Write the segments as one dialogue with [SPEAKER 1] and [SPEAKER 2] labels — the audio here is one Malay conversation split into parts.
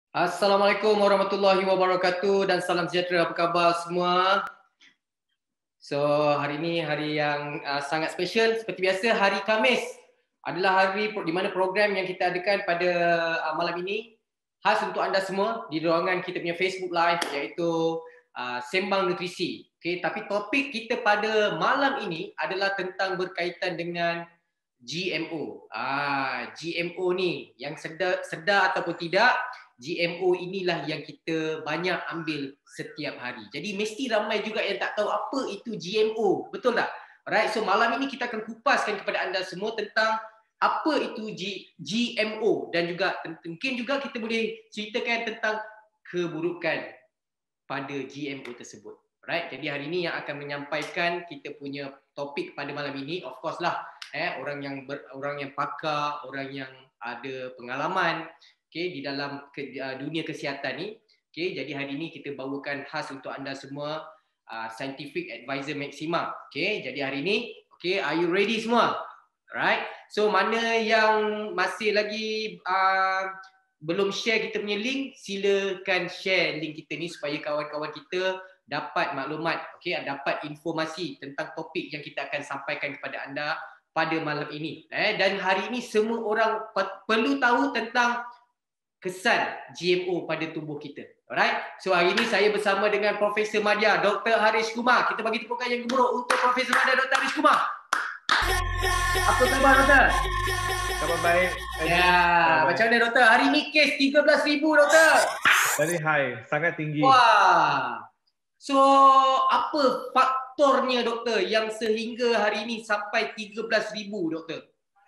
[SPEAKER 1] Assalamualaikum warahmatullahi wabarakatuh dan salam sejahtera. Apa khabar semua? So, hari ini hari yang sangat special. Seperti biasa, hari Khamis adalah hari di mana program yang kita adakan pada malam ini khas untuk anda semua di ruangan kita punya Facebook Live, iaitu Sembang Nutrisi. Okay, tapi topik kita pada malam ini adalah tentang berkaitan dengan GMO. GMO ni yang sedar ataupun tidak, GMO inilah yang kita banyak ambil setiap hari. Jadi mesti ramai juga yang tak tahu apa itu GMO. Betul tak? Alright, so malam ini kita akan kupaskan kepada anda semua tentang apa itu GMO dan juga mungkin juga kita boleh ceritakan tentang keburukan pada GMO tersebut. Alright, jadi hari ini yang akan menyampaikan kita punya topik pada malam ini, of course lah, orang yang pakar, orang yang ada pengalaman, di dalam dunia kesihatan ni. Jadi hari ini kita bawakan khas untuk anda semua Scientific Advisor Maxima. Jadi hari ini, are you ready semua? Alright. So mana yang masih lagi belum share kita punya link, silakan share link kita ni supaya kawan-kawan kita dapat maklumat, dapat informasi tentang topik yang kita akan sampaikan kepada anda pada malam ini. Dan hari ini semua orang perlu tahu tentang kesan GMO pada tubuh kita. Alright. So hari ini saya bersama dengan Profesor Madya, Dr. Harish Kumar. Kita bagi tepukan yang gemuruh untuk Profesor Madya, Dr. Harish Kumar. Apa khabar, Doktor?
[SPEAKER 2] Khabar baik.
[SPEAKER 1] Ya, macam mana, Doktor? Hari ini kes 13,000, Doktor.
[SPEAKER 2] Very high, sangat tinggi.
[SPEAKER 1] Wah. So, apa faktornya, Doktor, yang sehingga hari ini sampai 13,000, Doktor?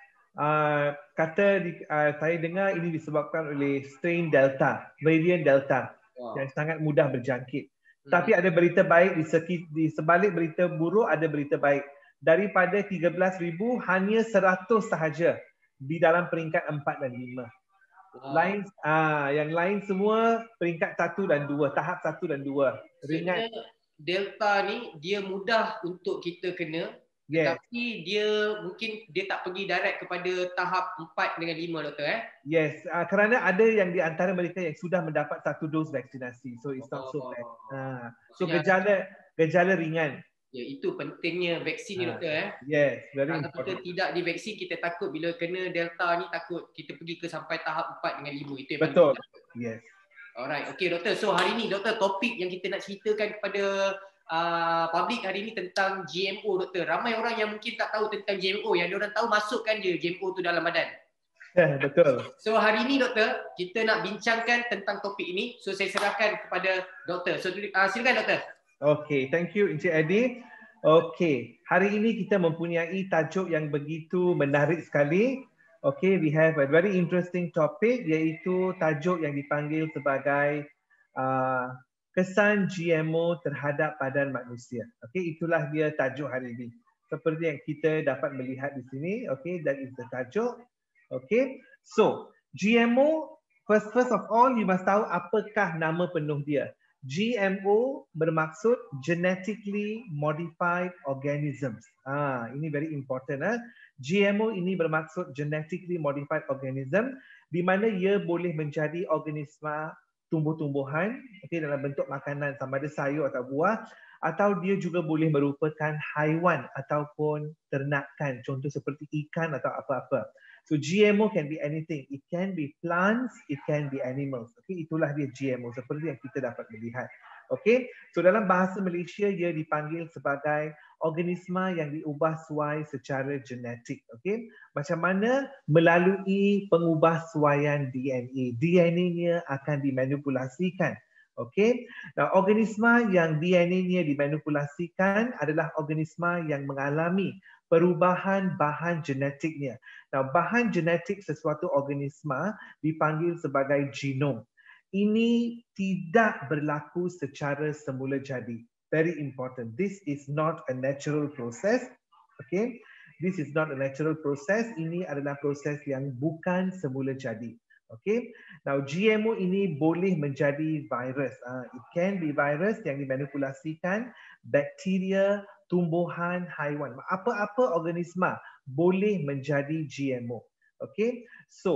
[SPEAKER 2] Saya dengar ini disebabkan oleh strain Delta, varian Delta, yang sangat mudah berjangkit. Tapi ada berita baik di sebalik berita buruk ada berita baik. Daripada 13,000 hanya 100 sahaja di dalam peringkat 4 dan 5. Yang lain semua peringkat 1 dan 2, tahap 1 dan 2. Ringan.
[SPEAKER 1] Delta ni dia mudah untuk kita kena. Yes. Tapi dia mungkin dia tak pergi direct kepada tahap 4 dengan 5, Doktor.
[SPEAKER 2] Yes, kerana ada yang di antara mereka yang sudah mendapat 1 dos vaksinasi. So it's not so bad. So gejala ringan.
[SPEAKER 1] Ya, itu pentingnya vaksin ni, Doktor.
[SPEAKER 2] Yes, very
[SPEAKER 1] kalau
[SPEAKER 2] important.
[SPEAKER 1] kita tidak divaksin, kita takut bila kena Delta ni, takut kita pergi ke sampai tahap 4 dengan 5. Itu yang
[SPEAKER 2] betul. Yes.
[SPEAKER 1] Alright, okay, Doktor. So hari ni, Doktor, topik yang kita nak ceritakan kepada publik hari ni tentang GMO, Doktor. Ramai orang yang mungkin tak tahu tentang GMO. Yang diorang tahu, masukkan je GMO tu dalam badan.
[SPEAKER 2] Betul.
[SPEAKER 1] So hari ni, Doktor, kita nak bincangkan tentang topik ini. So saya serahkan kepada Doktor. So silakan, Doktor.
[SPEAKER 2] Okay, thank you Encik Adi. Okay, hari ini kita mempunyai tajuk yang begitu menarik sekali. Okay, we have a very interesting topic, iaitu tajuk yang dipanggil sebagai kesan GMO terhadap badan manusia. Okay, itulah dia tajuk hari ini. Seperti yang kita dapat melihat di sini. Okay, that is the tajuk. Okay, so GMO, first of all, you must tahu apakah nama penuh dia. GMO bermaksud genetically modified organisms. Ini very important. GMO ini bermaksud genetically modified organism, di mana ia boleh menjadi organisma tumbuh-tumbuhan, dalam bentuk makanan sama ada sayur atau buah, atau dia juga boleh merupakan haiwan ataupun ternakan, contoh seperti ikan atau apa-apa. So GMO can be anything. It can be plants, it can be animals. Okay, itulah dia GMO seperti yang kita dapat melihat. Okay, so dalam bahasa Malaysia ia dipanggil sebagai organisma yang diubah suai secara genetik. Okay, macam mana? Melalui pengubahsuaian DNA. DNA-nya akan dimanipulasikan. Okay, nah organisma yang DNA-nya dimanipulasikan adalah organisma yang mengalami perubahan bahan genetiknya. Nah, bahan genetik sesuatu organisma dipanggil sebagai genom. Ini tidak berlaku secara semula jadi. Very important. This is not a natural process. Okay, this is not a natural process. Ini adalah proses yang bukan semula jadi. Okay, now GMO ini boleh menjadi virus. It can be virus yang dimanipulasikan, bakteria, tumbuhan, haiwan. Apa-apa organisma boleh menjadi GMO. Okay, so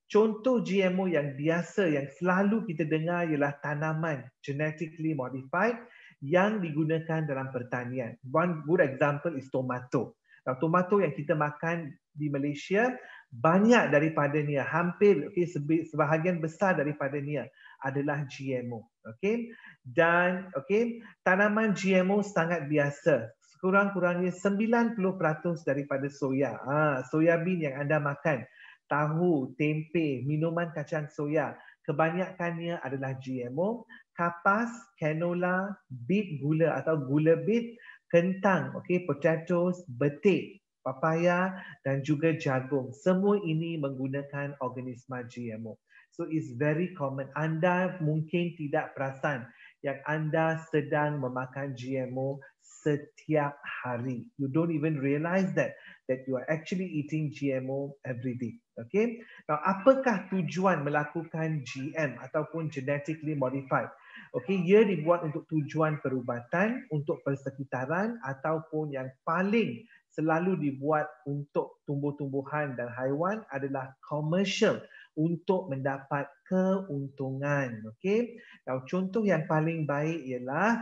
[SPEAKER 2] Contoh GMO yang biasa yang selalu kita dengar ialah tanaman genetically modified yang digunakan dalam pertanian. One good example is tomato. Now, tomato yang kita makan di Malaysia, banyak daripadanya, hampir sebahagian besar daripadanya adalah GMO. Okay? Dan tanaman GMO sangat biasa. Kurang-kurangnya 90% daripada soya. Soya bean yang anda makan, tahu, tempe, minuman kacang soya, kebanyakannya adalah GMO. Kapas, canola, beet gula atau gula beet, kentang, potatoes, betik, papaya dan juga jagung. Semua ini menggunakan organisma GMO. So it's very common. Anda mungkin tidak perasan yang anda sedang memakan GMO setiap hari. You don't even realize that you are actually eating GMO every day. Okay. Now, apakah tujuan melakukan GM ataupun genetically modified? Okay, ia dibuat untuk tujuan perubatan, untuk persekitaran ataupun yang paling selalu dibuat untuk tumbuh-tumbuhan dan haiwan adalah commercial, untuk mendapat keuntungan. Okay. Now, contoh yang paling baik ialah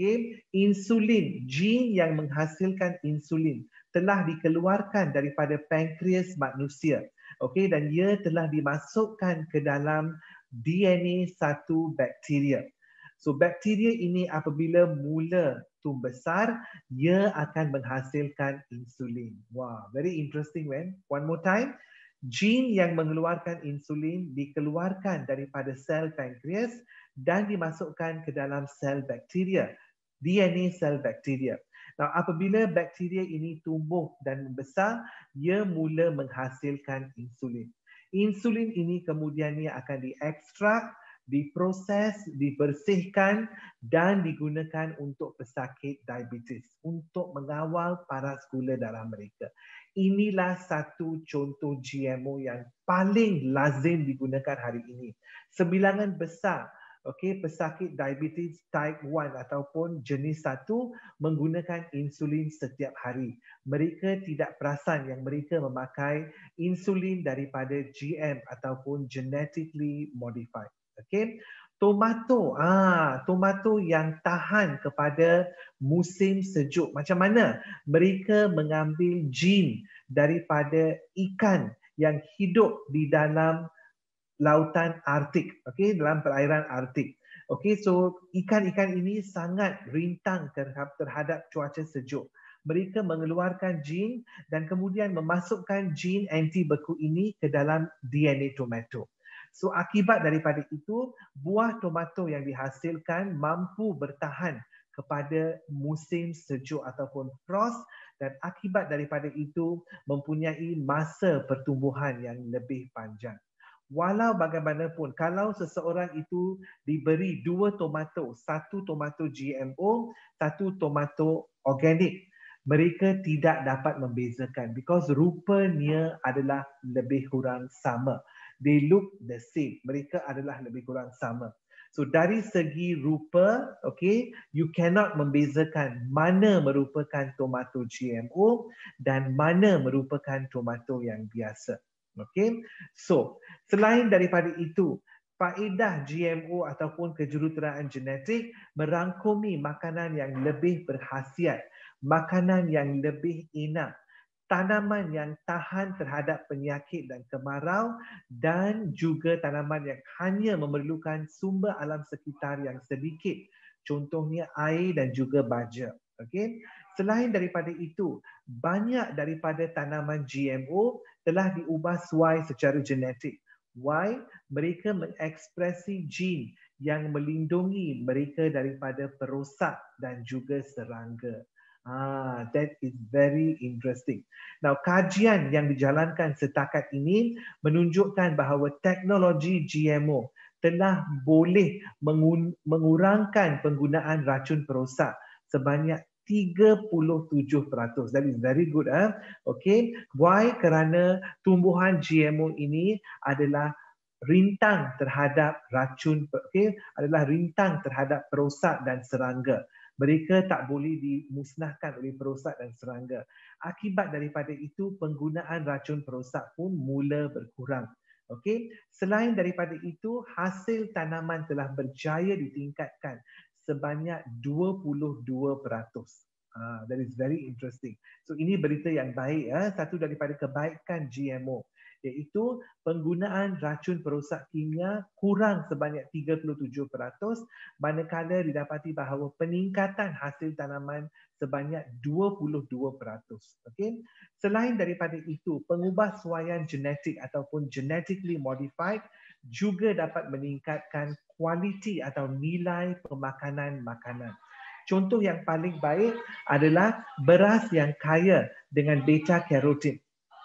[SPEAKER 2] insulin, gene yang menghasilkan insulin telah dikeluarkan daripada pankreas manusia. Okay, dan ia telah dimasukkan ke dalam DNA satu bakteria. So bakteria ini apabila mula tumbuh besar, ia akan menghasilkan insulin. Wow, very interesting, man. One more time. Gene yang mengeluarkan insulin dikeluarkan daripada sel pankreas dan dimasukkan ke dalam sel bakteria, DNA sel bakteria. Now, apabila bakteria ini tumbuh dan membesar, ia mula menghasilkan insulin. Insulin ini kemudiannya akan diekstrak, diproses, dibersihkan dan digunakan untuk pesakit diabetes, untuk mengawal paras gula darah mereka. Inilah satu contoh GMO yang paling lazim digunakan hari ini. Sebilangan besar pesakit diabetes type 1 ataupun jenis 1 menggunakan insulin setiap hari. Mereka tidak perasan yang mereka memakai insulin daripada GM ataupun genetically modified. Okay. Tomato, tomato yang tahan kepada musim sejuk. Macam mana mereka mengambil gene daripada ikan yang hidup di dalam lautan Arktik, dalam perairan Arktik. So ikan-ikan ini sangat rintang terhadap cuaca sejuk. Mereka mengeluarkan gene dan kemudian memasukkan gene anti beku ini ke dalam DNA tomato. So akibat daripada itu, buah tomato yang dihasilkan mampu bertahan kepada musim sejuk ataupun frost, dan akibat daripada itu mempunyai masa pertumbuhan yang lebih panjang. Walau bagaimanapun, kalau seseorang itu diberi 2 tomato, satu tomato GMO, satu tomato organik, mereka tidak dapat membezakan because rupanya adalah lebih kurang sama. They look the same. Mereka adalah lebih kurang sama. So dari segi rupa, you cannot membezakan mana merupakan tomato GMO dan mana merupakan tomato yang biasa. So selain daripada itu, faedah GMO ataupun kejuruteraan genetik merangkumi makanan yang lebih berkhasiat, makanan yang lebih enak, tanaman yang tahan terhadap penyakit dan kemarau, dan juga tanaman yang hanya memerlukan sumber alam sekitar yang sedikit, contohnya air dan juga baja. Selain daripada itu, banyak daripada tanaman GMO telah diubah suai secara genetik. Why? Mereka mengekspresi gene yang melindungi mereka daripada perosak dan juga serangga. That is very interesting. Now, kajian yang dijalankan setakat ini menunjukkan bahawa teknologi GMO telah boleh mengurangkan penggunaan racun perosak sebanyak 37%. That is very good. Why? Kerana tumbuhan GMO ini adalah rintang terhadap racun, adalah rintang terhadap perosak dan serangga. Mereka tak boleh dimusnahkan oleh perosak dan serangga. Akibat daripada itu, penggunaan racun perosak pun mula berkurang. Okey, selain daripada itu, hasil tanaman telah berjaya ditingkatkan sebanyak 22%. That is very interesting. So ini berita yang baik, satu daripada kebaikan GMO, iaitu penggunaan racun perosak kimia kurang sebanyak 37%, manakala didapati bahawa peningkatan hasil tanaman sebanyak 22%. Okey. Selain daripada itu, pengubahsuaian genetik ataupun genetically modified juga dapat meningkatkan kualiti atau nilai pemakanan makanan. Contoh yang paling baik adalah beras yang kaya dengan beta carotene.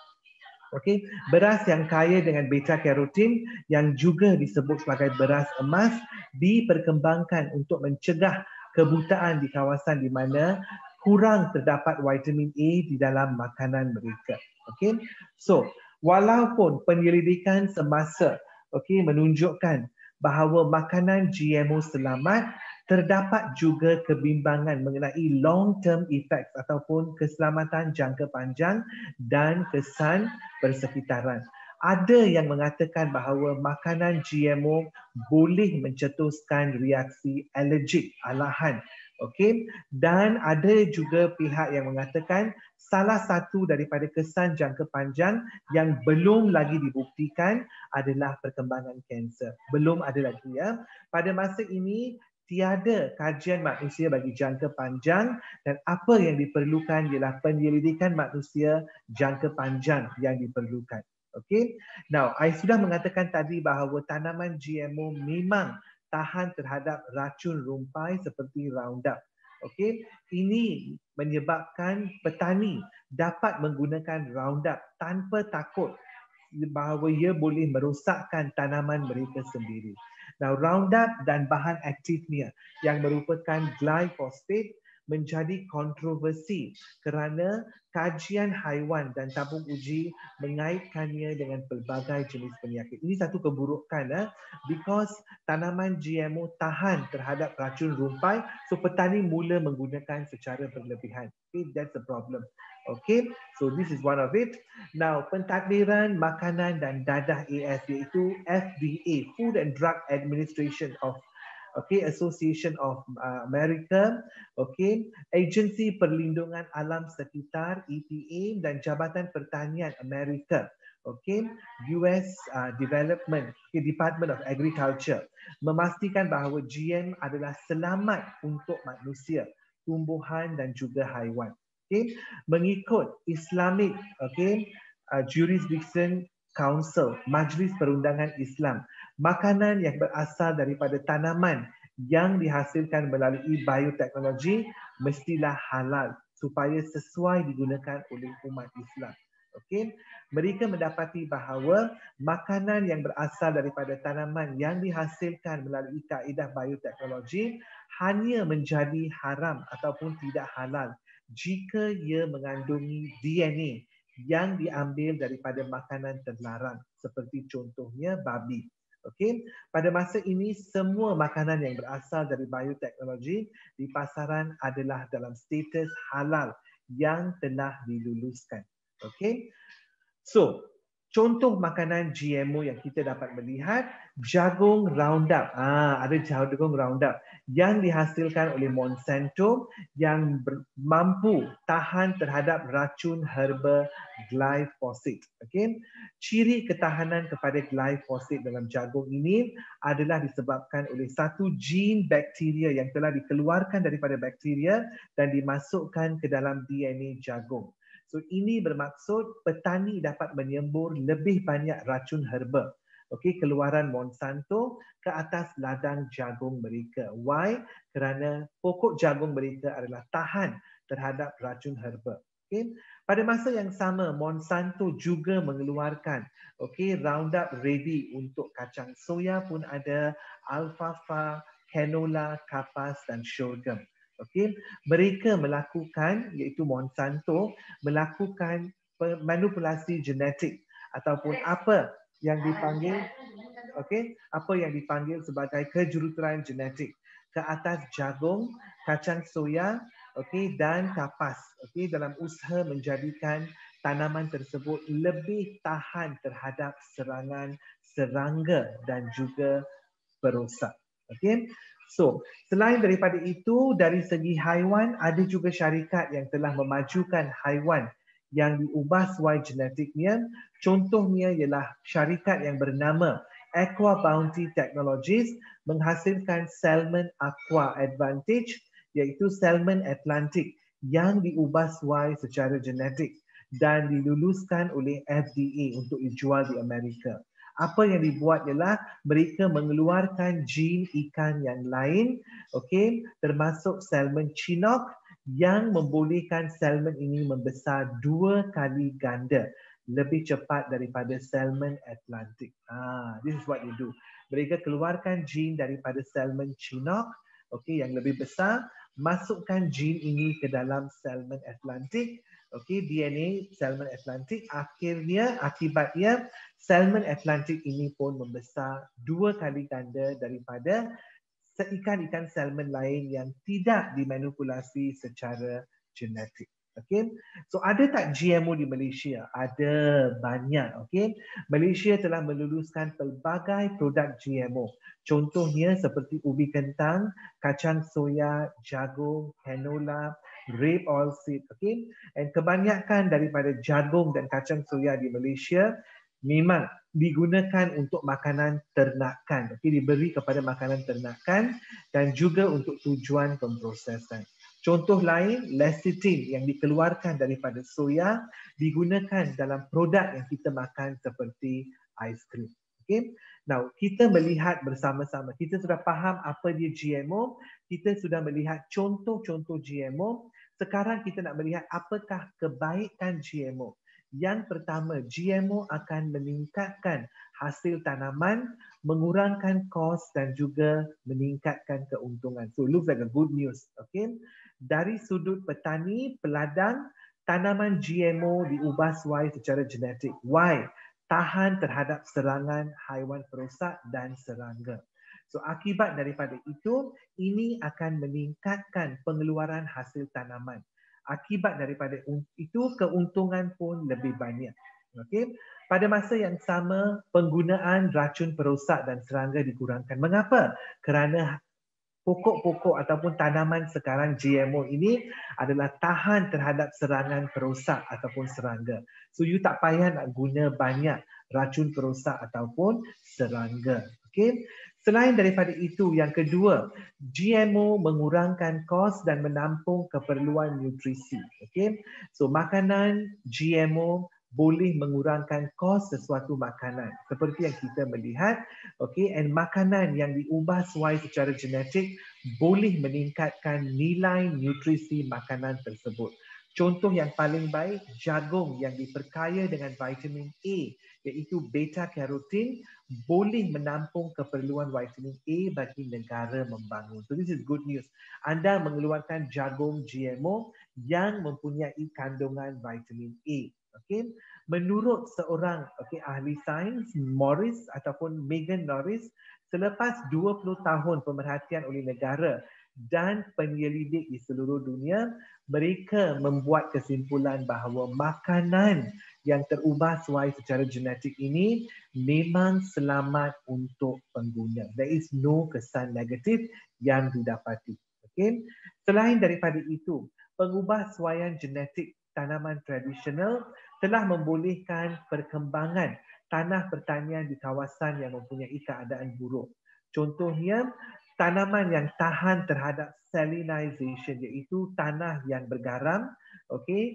[SPEAKER 2] Okey, beras yang kaya dengan beta carotene yang juga disebut sebagai beras emas diperkembangkan untuk mencegah kebutaan di kawasan di mana kurang terdapat vitamin A di dalam makanan mereka. Okey. So, walaupun penyelidikan semasa menunjukkan bahawa makanan GMO selamat, terdapat juga kebimbangan mengenai long term effects ataupun keselamatan jangka panjang dan kesan persekitaran. Ada yang mengatakan bahawa makanan GMO boleh mencetuskan reaksi alergik alahan. Okey, dan ada juga pihak yang mengatakan salah satu daripada kesan jangka panjang yang belum lagi dibuktikan adalah perkembangan kanser. Belum ada lagi ya. Pada masa ini tiada kajian manusia bagi jangka panjang dan apa yang diperlukan ialah penyelidikan manusia jangka panjang yang diperlukan. Okey. Now, I sudah mengatakan tadi bahawa tanaman GMO memang tahan terhadap racun rumpai seperti Roundup. Okey, ini menyebabkan petani dapat menggunakan Roundup tanpa takut bahawa ia boleh merosakkan tanaman mereka sendiri. Now, Roundup dan bahan aktifnya yang merupakan glyphosate menjadi kontroversi kerana kajian haiwan dan tabung uji mengaitkannya dengan pelbagai jenis penyakit. Ini satu keburukan because tanaman GMO tahan terhadap racun rumpai, so petani mula menggunakan secara berlebihan. Okay, that's the problem. Okay, so this is one of it. Now, pentadbiran makanan dan dadah AS iaitu FDA, Food and Drug Administration of Association of America, Agensi Perlindungan Alam Sekitar EPA dan Jabatan Pertanian Amerika, US Department of Agriculture memastikan bahawa GM adalah selamat untuk manusia, tumbuhan dan juga haiwan. Mengikut Islamic Jurisdiction Council, Majlis Perundangan Islam, makanan yang berasal daripada tanaman yang dihasilkan melalui bioteknologi mestilah halal supaya sesuai digunakan oleh umat Islam. Okey, mereka mendapati bahawa makanan yang berasal daripada tanaman yang dihasilkan melalui kaedah bioteknologi hanya menjadi haram ataupun tidak halal jika ia mengandungi DNA yang diambil daripada makanan terlarang seperti contohnya babi. Okey, pada masa ini semua makanan yang berasal dari bioteknologi di pasaran adalah dalam status halal yang telah diluluskan. Okey. So, contoh makanan GMO yang kita dapat melihat, jagung Roundup. Ada jagung Roundup yang dihasilkan oleh Monsanto yang mampu tahan terhadap racun herba glyphosate. Okay. Ciri ketahanan kepada glyphosate dalam jagung ini adalah disebabkan oleh satu gene bakteria yang telah dikeluarkan daripada bakteria dan dimasukkan ke dalam DNA jagung. So ini bermaksud petani dapat menyembur lebih banyak racun herba, keluaran Monsanto ke atas ladang jagung mereka. Why? Kerana pokok jagung mereka adalah tahan terhadap racun herba. Pada masa yang sama, Monsanto juga mengeluarkan Roundup Ready untuk kacang soya pun ada, alfalfa, canola, kapas dan sorghum. Mereka melakukan, iaitu Monsanto melakukan manipulasi genetik ataupun apa yang dipanggil sebagai kejuruteraan genetik ke atas jagung, kacang soya, dan kapas, dalam usaha menjadikan tanaman tersebut lebih tahan terhadap serangan serangga dan juga perosak. Okay. So, selain daripada itu, dari segi haiwan, ada juga syarikat yang telah memajukan haiwan yang diubah sesuai genetiknya. Contohnya ialah syarikat yang bernama Aqua Bounty Technologies menghasilkan Salmon Aqua Advantage, iaitu Salmon Atlantic yang diubah sesuai secara genetik dan diluluskan oleh FDA untuk dijual di Amerika. Apa yang dibuat ialah mereka mengeluarkan jin ikan yang lain, okey, termasuk salmon chinook yang membolehkan salmon ini membesar 2 kali ganda lebih cepat daripada salmon Atlantic. This is what they do. Mereka keluarkan jin daripada salmon chinook, okey, yang lebih besar, masukkan jin ini ke dalam salmon Atlantic. Okey, DNA salmon Atlantic, akhirnya akibatnya salmon Atlantic ini pun membesar 2 kali ganda daripada ikan-ikan salmon lain yang tidak dimanipulasi secara genetik. Okay. So ada tak GMO di Malaysia? Ada banyak. Okay. Malaysia telah meluluskan pelbagai produk GMO. Contohnya seperti ubi kentang, kacang soya, jagung, canola, rape oilseed. Okay. Dan kebanyakan daripada jagung dan kacang soya di Malaysia memang digunakan untuk makanan ternakan. Okay. Diberi kepada makanan ternakan dan juga untuk tujuan pemprosesan. Contoh lain, lecithin yang dikeluarkan daripada soya digunakan dalam produk yang kita makan seperti aiskrim. Okay. Now, kita melihat bersama-sama, kita sudah faham apa dia GMO, kita sudah melihat contoh-contoh GMO. Sekarang kita nak melihat apakah kebaikan GMO. Yang pertama, GMO akan meningkatkan hasil tanaman, mengurangkan kos dan juga meningkatkan keuntungan. So, looks like a good news. Okay. Dari sudut petani, peladang, tanaman GMO diubah sesuai secara genetik. Why? Tahan terhadap serangan haiwan perosak dan serangga. So, akibat daripada itu, ini akan meningkatkan pengeluaran hasil tanaman. Akibat daripada itu, keuntungan pun lebih banyak. Okay. Pada masa yang sama, penggunaan racun perosak dan serangga dikurangkan. Mengapa? Kerana pokok-pokok ataupun tanaman sekarang GMO ini adalah tahan terhadap serangan perosak ataupun serangga. So you tak payah nak guna banyak racun perosak ataupun serangga. Okay. Selain daripada itu, yang kedua, GMO mengurangkan kos dan menampung keperluan nutrisi. Okay. So makanan GMO boleh mengurangkan kos sesuatu makanan seperti yang kita melihat, okay, and makanan yang diubah sesuai secara genetik boleh meningkatkan nilai nutrisi makanan tersebut. Contoh yang paling baik, jagung yang diperkaya dengan vitamin A iaitu beta carotene boleh menampung keperluan vitamin A bagi negara membangun. So this is good news. Anda mengeluarkan jagung GMO yang mempunyai kandungan vitamin A. Okay. Menurut seorang ahli sains, Morris ataupun Megan Norris, selepas 20 tahun pemerhatian oleh negara dan penyelidik di seluruh dunia, mereka membuat kesimpulan bahawa makanan yang terubah sesuai secara genetik ini memang selamat untuk pengguna. There is no kesan negatif yang didapati. Okay. Selain daripada itu, pengubahsuaian genetik tanaman tradisional telah membolehkan perkembangan tanah pertanian di kawasan yang mempunyai keadaan buruk. Contohnya, tanaman yang tahan terhadap salinization iaitu tanah yang bergaram, okay,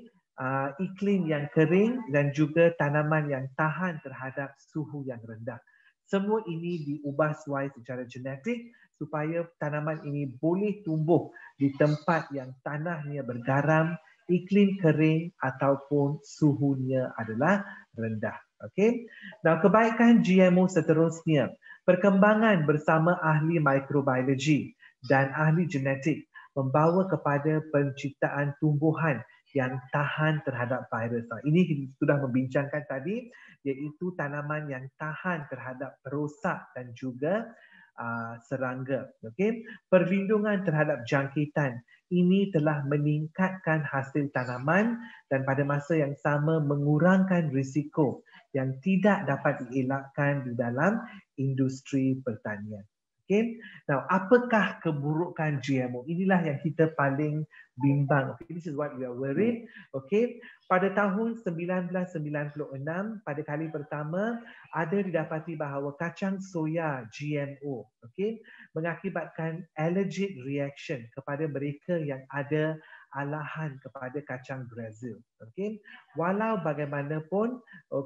[SPEAKER 2] iklim yang kering dan juga tanaman yang tahan terhadap suhu yang rendah. Semua ini diubah sesuai secara genetik supaya tanaman ini boleh tumbuh di tempat yang tanahnya bergaram, iklim kering ataupun suhunya adalah rendah. Okay. Nah, kebaikan GMO seterusnya, perkembangan bersama ahli mikrobiologi dan ahli genetik membawa kepada penciptaan tumbuhan yang tahan terhadap virus. Ini kita sudah membincangkan tadi, iaitu tanaman yang tahan terhadap perosak dan juga serangga. Okey, perlindungan terhadap jangkitan ini telah meningkatkan hasil tanaman dan pada masa yang sama mengurangkan risiko yang tidak dapat dielakkan di dalam industri pertanian. Okay. Now, apakah keburukan GMO? Inilah yang kita paling bimbang. Okay. This is what we are worried. Okay. Pada tahun 1996, pada kali pertama, ada didapati bahawa kacang soya GMO, okay, mengakibatkan allergic reaction kepada mereka yang ada alahan kepada kacang Brazil. Okay. Walau bagaimanapun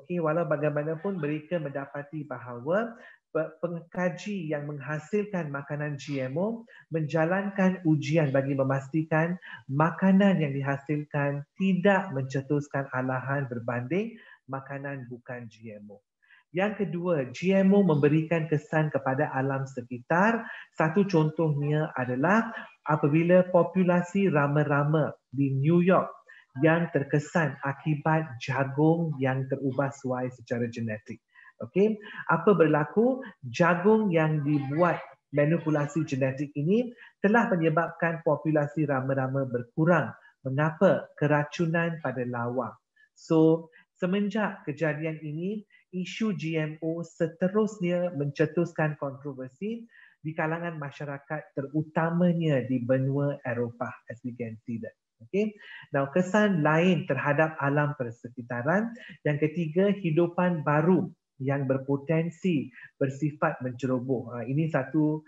[SPEAKER 2] mereka mendapati bahawa pengkaji yang menghasilkan makanan GMO menjalankan ujian bagi memastikan makanan yang dihasilkan tidak mencetuskan alahan berbanding makanan bukan GMO. Yang kedua, GMO memberikan kesan kepada alam sekitar. Satu contohnya adalah apabila populasi rama-rama di New York yang terkesan akibat jagung yang terubah suai secara genetik. Okey, apa berlaku? Jagung yang dibuat manipulasi genetik ini telah menyebabkan populasi rama-rama berkurang. Mengapa? Keracunan pada lawa. So, semenjak kejadian ini, isu GMO seterusnya mencetuskan kontroversi di kalangan masyarakat terutamanya di benua Eropah, as we can see that. Okay. Now, kesan lain terhadap alam persekitaran. Yang ketiga, hidupan baru yang berpotensi bersifat menceroboh. Ini satu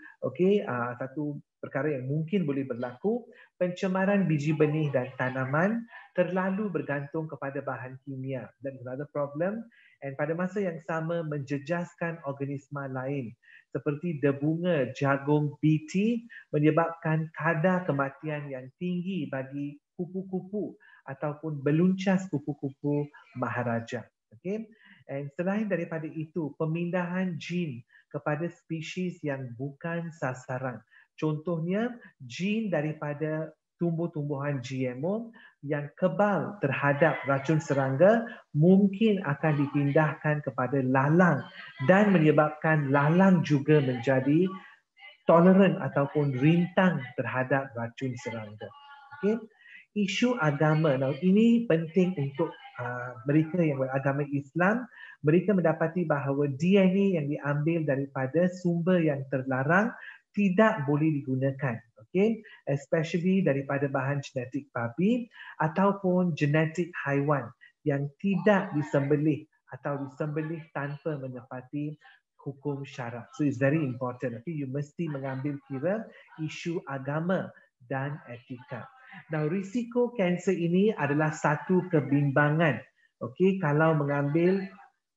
[SPEAKER 2] perkara yang mungkin boleh berlaku. Pencemaran biji benih dan tanaman terlalu bergantung kepada bahan kimia. That is another problem. And pada masa yang sama menjejaskan organisma lain seperti debunga jagung BT menyebabkan kadar kematian yang tinggi bagi kupu-kupu ataupun beluncas kupu-kupu maharaja. Okay. And selain daripada itu, pemindahan jin kepada spesies yang bukan sasaran. Contohnya, jin daripada tumbuh-tumbuhan GMO yang kebal terhadap racun serangga mungkin akan dipindahkan kepada lalang dan menyebabkan lalang juga menjadi toleran ataupun rintang terhadap racun serangga. Okay. Isu agama. Now, ini penting untuk mereka yang beragama Islam. Mereka mendapati bahawa DNA yang diambil daripada sumber yang terlarang tidak boleh digunakan. Okay? Especially daripada bahan genetik babi ataupun genetik haiwan yang tidak disembelih atau disembelih tanpa menepati hukum syarak. So it's very important. Okay? You mesti mengambil kira isu agama dan etika. Now, risiko kanser ini adalah satu kebimbangan. Okay, kalau mengambil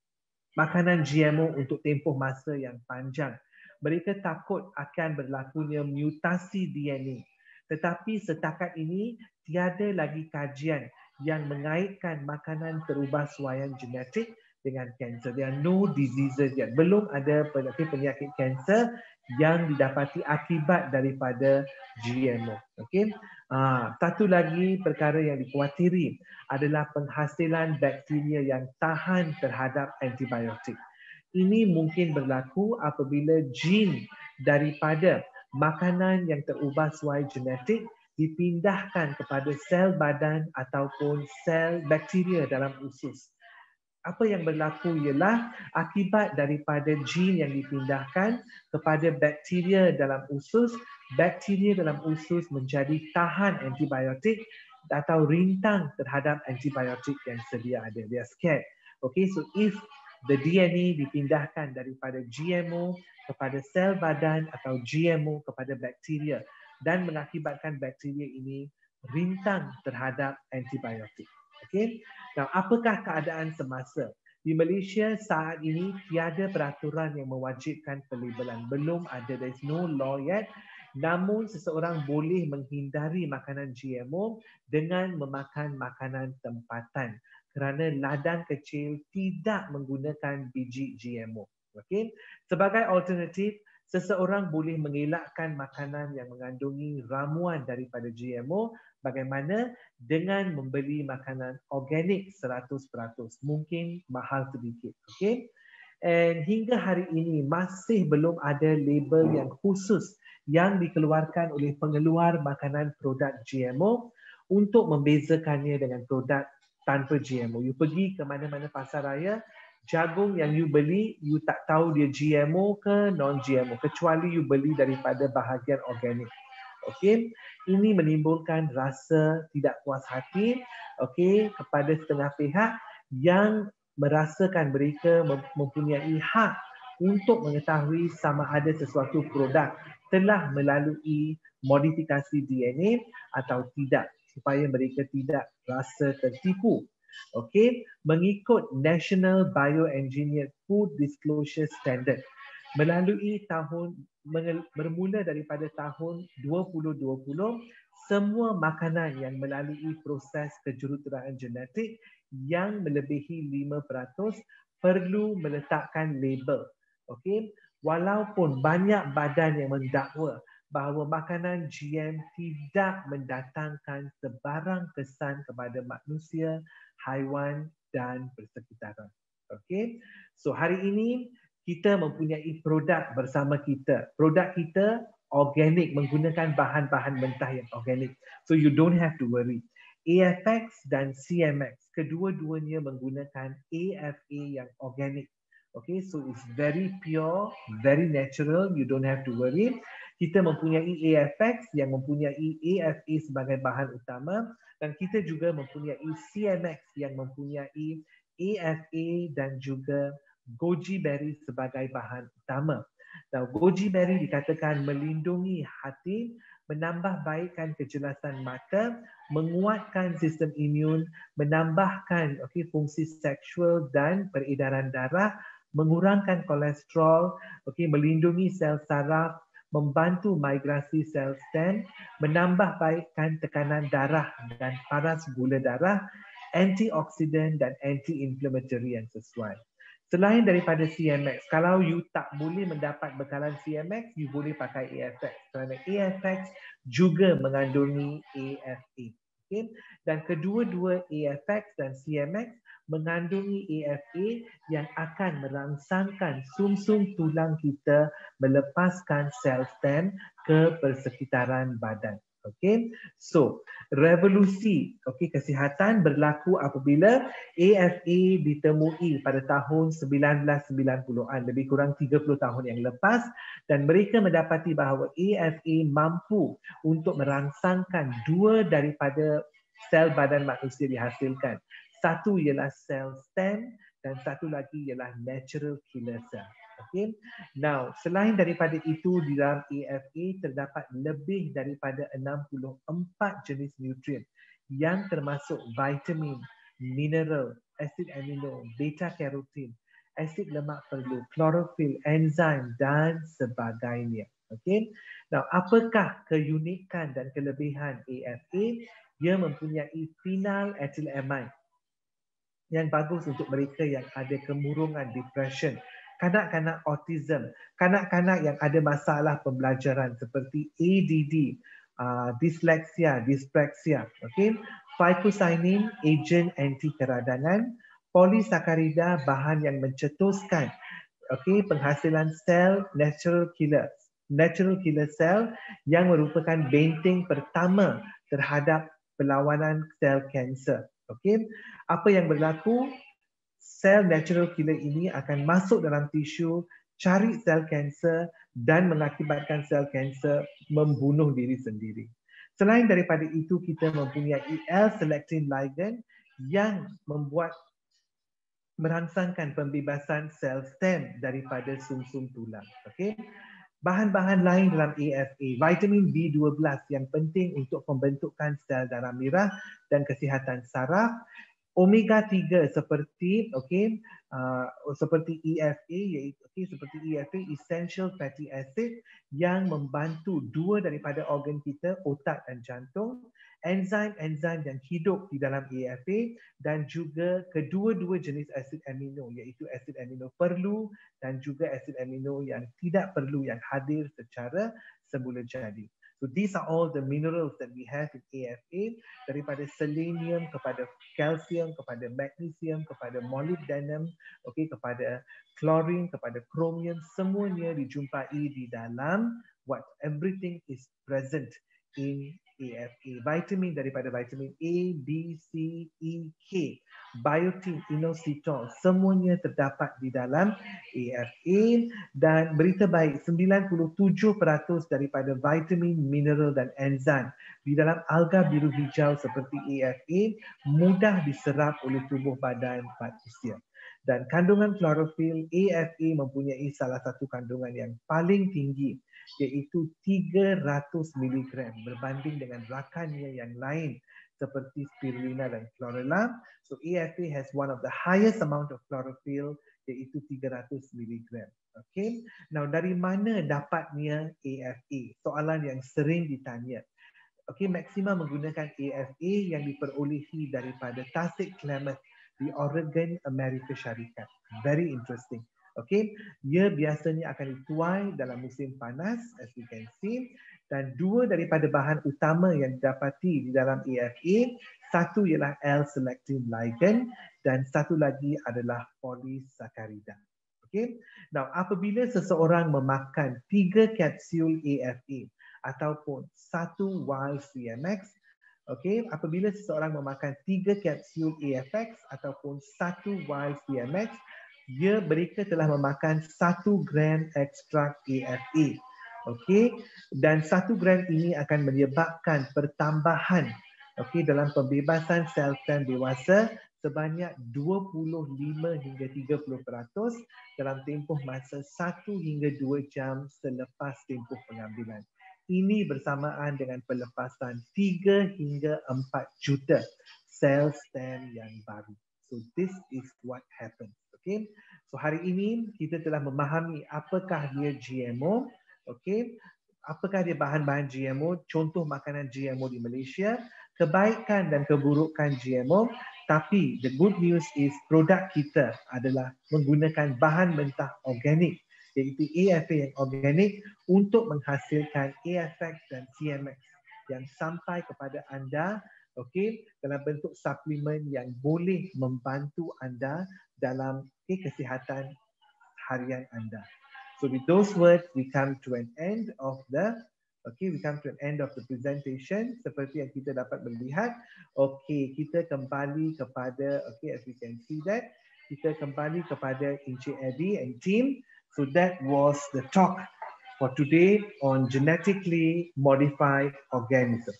[SPEAKER 2] makanan GMO untuk tempoh masa yang panjang. Mereka takut akan berlakunya mutasi DNA. Tetapi setakat ini, tiada lagi kajian yang mengaitkan makanan terubah suaian genetik dengan kanser. There are no diseases yet. Belum ada penyakit kanser yang didapati akibat daripada GMO. Okay. Satu lagi perkara yang dikhawatiri adalah penghasilan bakteria yang tahan terhadap antibiotik. Ini mungkin berlaku apabila jin daripada makanan yang terubah suai genetik dipindahkan kepada sel badan ataupun sel bakteria dalam usus. Apa yang berlaku ialah akibat daripada jin yang dipindahkan kepada bakteria dalam usus menjadi tahan antibiotik atau rintang terhadap antibiotik yang sedia ada. They are scared. Okay, so if the DNA dipindahkan daripada GMO kepada sel badan atau GMO kepada bakteria dan mengakibatkan bakteria ini rintang terhadap antibiotik. Okay. Now, apakah keadaan semasa? Di Malaysia saat ini tiada peraturan yang mewajibkan pelabelan. Belum ada, there is no law yet. Namun seseorang boleh menghindari makanan GMO dengan memakan makanan tempatan kerana ladang kecil tidak menggunakan biji GMO. Okay. Sebagai alternatif, seseorang boleh mengelakkan makanan yang mengandungi ramuan daripada GMO. Bagaimana? Dengan membeli makanan organik 100%. Mungkin mahal sedikit. Okay? And hingga hari ini masih belum ada label yang khusus yang dikeluarkan oleh pengeluar makanan produk GMO untuk membezakannya dengan produk tanpa GMO. You pergi ke mana-mana pasar raya, jagung yang you beli, you tak tahu dia GMO ke non-GMO kecuali you beli daripada bahagian organik. Okey, ini menimbulkan rasa tidak puas hati, okey, kepada setengah pihak yang merasakan mereka mempunyai hak untuk mengetahui sama ada sesuatu produk telah melalui modifikasi DNA atau tidak, supaya mereka tidak rasa tertipu. Okey, mengikut National Bioengineered Food Disclosure Standard melalui bermula daripada tahun 2020, semua makanan yang melalui proses kejuruteraan genetik yang melebihi 5% perlu meletakkan label. Okey, walaupun banyak badan yang mendakwa bahawa makanan GM tidak mendatangkan sebarang kesan kepada manusia, haiwan dan persekitaran. Okey, so hari ini kita mempunyai produk bersama kita. Produk kita organik, menggunakan bahan-bahan mentah yang organik. So you don't have to worry. AFX dan CMX, kedua-duanya menggunakan AFA yang organik. Okay, so it's very pure, very natural. You don't have to worry. Kita mempunyai AFX yang mempunyai AFA sebagai bahan utama, dan kita juga mempunyai CMX yang mempunyai AFA dan juga goji berry sebagai bahan utama. Now, goji berry dikatakan melindungi hati, menambah baikkan kejelasan mata, menguatkan sistem imun, menambahkan fungsi seksual dan peredaran darah, mengurangkan kolesterol, melindungi sel saraf, membantu migrasi sel stem, menambah baikkan tekanan darah dan paras gula darah, antioksidan dan anti-inflammatory yang sesuai. Selain daripada CMX, kalau you tak boleh mendapat bekalan CMX, you boleh pakai AFX. Kerana AFX juga mengandungi AFA. Okay? Dan kedua-dua AFX dan CMX mengandungi AFA yang akan merangsangkan sumsum tulang kita melepaskan sel stem ke persekitaran badan. Okay, so revolusi kesihatan berlaku apabila AFA ditemui pada tahun 1990-an, lebih kurang 30 tahun yang lepas, dan mereka mendapati bahawa AFA mampu untuk merangsangkan dua daripada sel badan manusia dihasilkan. Satu ialah sel stem dan satu lagi ialah natural killer cell. Okay. Now, selain daripada itu, di dalam AFA terdapat lebih daripada 64 jenis nutrien yang termasuk vitamin, mineral, asid amino, beta karotin, asid lemak perlu, klorofil, enzim dan sebagainya. Okay. Now, apakah keunikan dan kelebihan AFA? Ia mempunyai phenyl ethylamide yang bagus untuk mereka yang ada kemurungan, depression, kanak-kanak autism, kanak-kanak yang ada masalah pembelajaran seperti ADD, dysleksia, dyspraxia. Okay? Phycocyanin, agen anti keradangan, polisakarida, bahan yang mencetuskan penghasilan sel natural killer cell yang merupakan benteng pertama terhadap perlawanan sel kanser. Okay? Apa yang berlaku? Sel natural killer ini akan masuk dalam tisu, cari sel kanser dan mengakibatkan sel kanser membunuh diri sendiri. Selain daripada itu, kita mempunyai L-selectin ligand yang merangsangkan pembebasan sel stem daripada sumsum tulang. Okay? Bahan-bahan lain dalam AFA, vitamin B12 yang penting untuk pembentukan sel darah merah dan kesihatan saraf, omega 3 seperti seperti EFA, iaitu seperti EFA, essential fatty acid yang membantu dua daripada organ kita, otak dan jantung, enzim-enzim yang hidup di dalam AFA, dan juga kedua-dua jenis asid amino, iaitu asid amino perlu dan juga asid amino yang tidak perlu yang hadir secara semula jadi. So these are all the minerals that we have in AFA, daripada selenium kepada calcium, kepada magnesium, kepada molybdenum, okay, kepada chlorine, kepada chromium, semuanya dijumpai di dalam everything is present in AFA. Vitamin daripada vitamin A, B, C, E, K, biotin, inositol, semuanya terdapat di dalam AFA. Dan berita baik, 97% daripada vitamin, mineral dan enzim di dalam alga biru hijau seperti AFA mudah diserap oleh tubuh badan manusia. Dan kandungan klorofil, AFA mempunyai salah satu kandungan yang paling tinggi, iaitu 300 mg berbanding dengan rakannya yang lain seperti spirulina dan chlorella. So AFA has one of the highest amount of chlorophyll, iaitu 300 mg. Okay. Now dari mana dapatnya AFA? Soalan yang sering ditanya. Okay, Maxima menggunakan AFA yang diperolehi daripada Tasik Klamath di Oregon, Amerika Syarikat. Very interesting. Okay, ia biasanya akan dituai dalam musim panas, as we can see. Dan dua daripada bahan utama yang didapati di dalam AFA, satu ialah L-selectin ligand dan satu lagi adalah polisakarida. Okay, now apabila seseorang memakan 3 kapsul AFA ataupun 1 vial CMX, okay, apabila seseorang memakan 3 kapsul AFX ataupun 1 vial CMX, mereka telah memakan 1 gram ekstrak AFA. Okay, dan 1 gram ini akan menyebabkan pertambahan, okay, dalam pembebasan sel-sel dewasa sebanyak 25 hingga 30% dalam tempoh masa 1 hingga 2 jam selepas tempoh pengambilan. Ini bersamaan dengan pelepasan 3 hingga 4 juta sel stem yang baru. So this is what happens. Okay. So hari ini kita telah memahami apakah dia GMO. Okay. Apakah dia bahan-bahan GMO, contoh makanan GMO di Malaysia, kebaikan dan keburukan GMO. Tapi the good news is produk kita adalah menggunakan bahan mentah organik, iaitu AFA yang organik untuk menghasilkan AFX dan CMX yang sampai kepada anda, okay, dalam bentuk suplemen yang boleh membantu anda dalam kesihatan harian anda. So with those words, we come to an end of the presentation. Seperti yang kita dapat melihat, okay, kita kembali kepada, okay, as we can see that, kita kembali kepada Encik Eddie and team. So that was the talk for today on genetically modified organisms.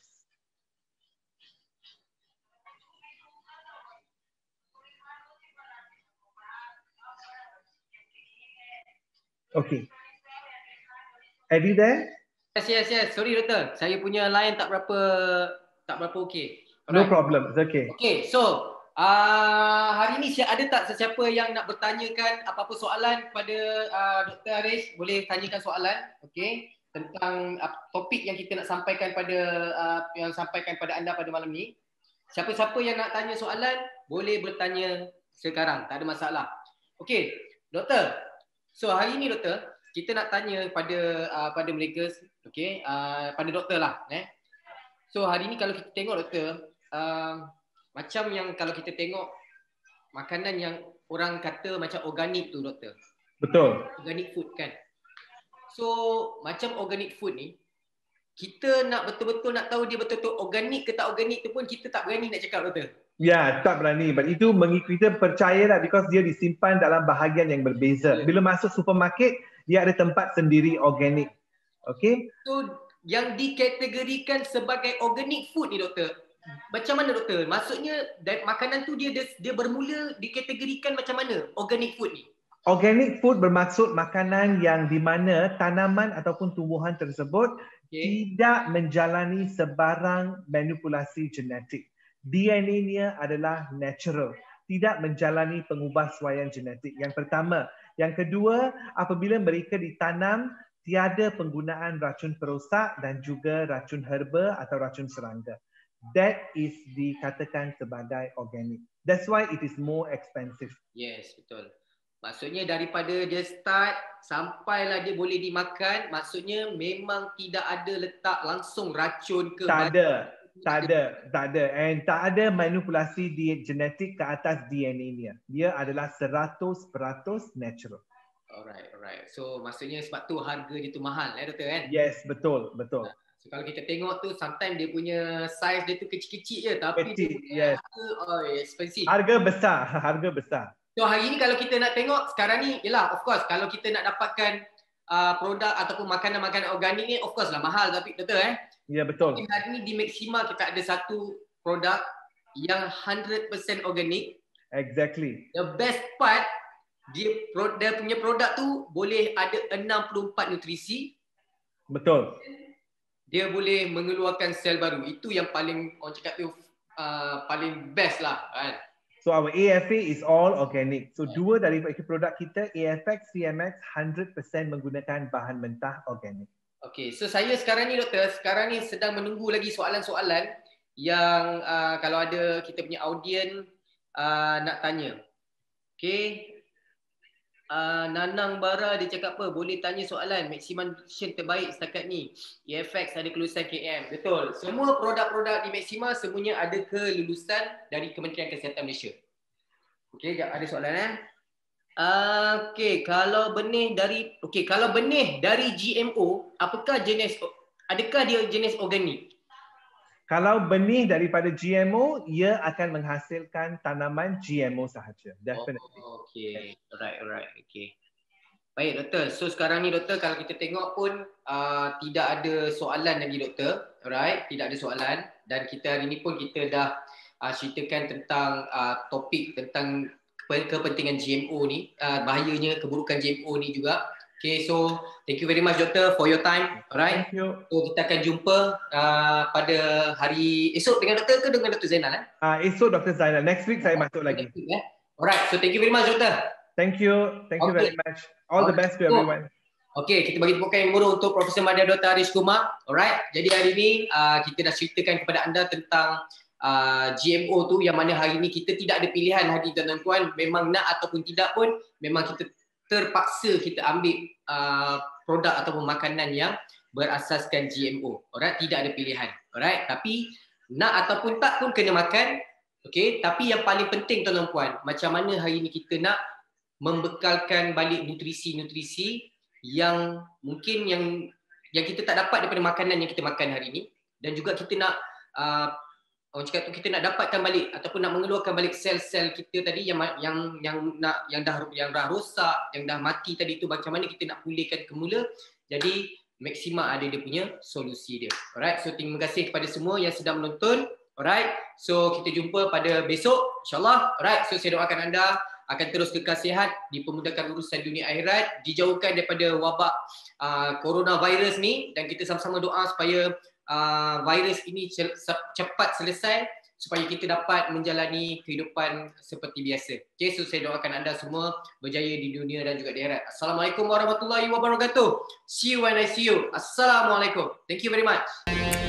[SPEAKER 2] Okay. Eddie there?
[SPEAKER 1] Yes. Sorry doktor, saya punya line tak berapa okey.
[SPEAKER 2] No problem, it's okay.
[SPEAKER 1] Okay, so hari ni ada tak sesiapa yang nak bertanyakan apa-apa soalan kepada Dr. Haris? Boleh tanyakan soalan, okay, tentang topik yang kita nak sampaikan pada anda pada malam ni. Siapa-siapa yang nak tanya soalan boleh bertanya sekarang, tak ada masalah. Okay, doktor. So hari ni doktor, kita nak tanya pada mereka, okay, pada doktor lah. So hari ni kalau kita tengok doktor, macam yang kalau kita tengok makanan yang orang kata macam organik tu doktor.
[SPEAKER 2] Betul.
[SPEAKER 1] Organic food kan. So macam organic food ni, kita nak betul-betul nak tahu dia betul-betul organik ke tak organik tu pun kita tak berani nak cakap doktor.
[SPEAKER 2] Ya, tak berani. But itu kita percayalah because dia disimpan dalam bahagian yang berbeza. Bila masuk supermarket, dia ada tempat sendiri organik. Okay?
[SPEAKER 1] So yang dikategorikan sebagai organic food ni doktor, macam mana doktor? Maksudnya makanan tu dia bermula dikategorikan macam mana organic food ni?
[SPEAKER 2] Organic food bermaksud makanan yang di mana tanaman ataupun tumbuhan tersebut tidak menjalani sebarang manipulasi genetik. DNA-nya adalah natural, tidak menjalani pengubahsuaian genetik. Yang pertama. Yang kedua, apabila mereka ditanam, tiada penggunaan racun perosak dan juga racun herba atau racun serangga. That is dikatakan sebagai organic. That's why it is more expensive.
[SPEAKER 1] Yes, betul. Maksudnya daripada dia start sampailah dia boleh dimakan, maksudnya memang tidak ada letak langsung racun ke.
[SPEAKER 2] Tak ada. And tak ada manipulasi di genetik ke atas DNA-nya. Dia adalah 100% natural.
[SPEAKER 1] Alright. So maksudnya sebab tu harga dia tu mahal doktor kan?
[SPEAKER 2] Yes, betul.
[SPEAKER 1] So kalau kita tengok tu sometimes dia punya size dia tu kecil-kecil je tapi
[SPEAKER 2] Kecil,
[SPEAKER 1] dia
[SPEAKER 2] yes.
[SPEAKER 1] expensive.
[SPEAKER 2] Harga besar.
[SPEAKER 1] So hari ni kalau kita nak tengok sekarang ni, yelah of course kalau kita nak dapatkan produk ataupun makanan-makanan organik ni of course lah mahal tapi betul
[SPEAKER 2] Ya, betul.
[SPEAKER 1] Tapi hari ni di Maxima kita ada satu produk yang 100% organik.
[SPEAKER 2] Exactly.
[SPEAKER 1] The best part dia punya produk tu boleh ada 64 nutrisi.
[SPEAKER 2] Betul.
[SPEAKER 1] Dia boleh mengeluarkan sel baru. Itu yang paling orang cakap tu paling best lah kan.
[SPEAKER 2] So our AFA is all organic. So dua dari produk kita, AFX, CMX 100% menggunakan bahan mentah organik.
[SPEAKER 1] Okay, so saya sekarang ni doktor, sekarang ni sedang menunggu lagi soalan-soalan yang kalau ada kita punya audien nak tanya. Okay. Nanang Bara dia cakap apa? Boleh tanya soalan Maxima Nutrition terbaik setakat ni. EFX ada kelulusan KM. Betul. Semua produk-produk di Maxima semuanya ada kelulusan dari Kementerian Kesihatan Malaysia. Okey, ada soalan okey, kalau benih dari GMO, adakah dia jenis organik?
[SPEAKER 2] Kalau benih daripada GMO, ia akan menghasilkan tanaman GMO sahaja. Definitely.
[SPEAKER 1] Okay. Alright. Okay. Baik doktor. So sekarang ni doktor kalau kita tengok pun tidak ada soalan lagi doktor. Alright. Tidak ada soalan. Dan kita hari ni pun kita dah ceritakan tentang topik tentang kepentingan GMO ni. Bahayanya keburukan GMO ni juga. Okay, so thank you very much doktor for your time. Alright.
[SPEAKER 2] Thank you.
[SPEAKER 1] So kita akan jumpa pada hari esok dengan doktor ke dengan Dr. Zainal?
[SPEAKER 2] Esok Dr. Zainal. Next week saya masuk lagi.
[SPEAKER 1] Alright, so thank you very much doktor.
[SPEAKER 2] Thank you very much. All the best to everyone.
[SPEAKER 1] Okay, kita bagi tepukan yang murah untuk Profesor Madya Dr. Harish Kumar. Alright, jadi hari ini kita dah ceritakan kepada anda tentang GMO tu yang mana hari ini kita tidak ada pilihan hari tuan-tuan, memang nak ataupun tidak pun memang kita terpaksa kita ambil produk ataupun makanan yang berasaskan GMO. Alright, tidak ada pilihan. Alright, tapi nak ataupun tak pun kena makan. Okay, tapi yang paling penting tuan-tuan puan, macam mana hari ini kita nak membekalkan balik nutrisi-nutrisi yang mungkin yang kita tak dapat daripada makanan yang kita makan hari ini, dan juga kita nak orang cakap tu kita nak dapatkan balik ataupun nak mengeluarkan balik sel-sel kita tadi yang dah rosak, yang dah mati tadi tu, macam mana kita nak pulihkan semula. Jadi Maxima ada dia punya solusi dia. Alright, so terima kasih kepada semua yang sedang menonton. Alright, so kita jumpa pada besok insyaAllah. Alright, so saya doakan anda akan terus kekal sihat, dipermudahkan urusan dunia akhirat, dijauhkan daripada wabak coronavirus ni, dan kita sama-sama doa supaya virus ini cepat selesai supaya kita dapat menjalani kehidupan seperti biasa. Okay, so saya doakan anda semua berjaya di dunia dan juga di akhirat. Assalamualaikum warahmatullahi wabarakatuh. See you when I see you. Assalamualaikum. Thank you very much.